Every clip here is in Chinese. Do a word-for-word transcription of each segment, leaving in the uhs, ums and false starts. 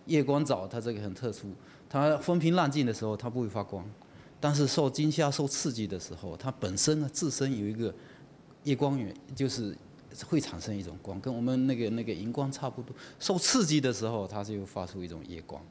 夜光藻它这个很特殊，它风平浪静的时候它不会发光，但是受惊吓、受刺激的时候，它本身呢自身有一个夜光源，就是会产生一种光，跟我们那个那个荧光差不多。受刺激的时候，它就发出一种夜光。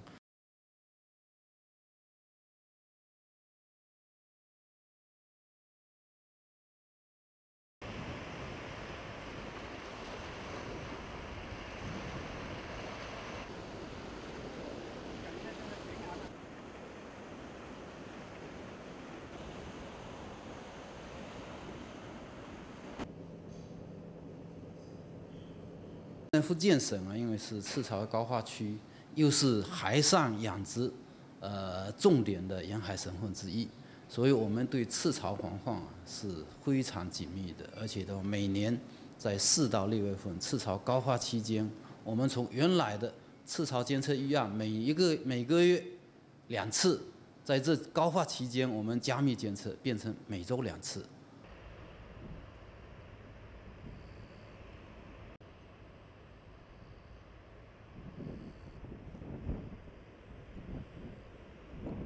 福建省啊，因为是赤潮高化区，又是海上养殖，呃，重点的沿海省份之一，所以我们对赤潮环况啊是非常紧密的，而且都每年在四到六月份赤潮高化期间，我们从原来的赤潮监测预案每一个每个月两次，在这高化期间我们加密监测变成每周两次。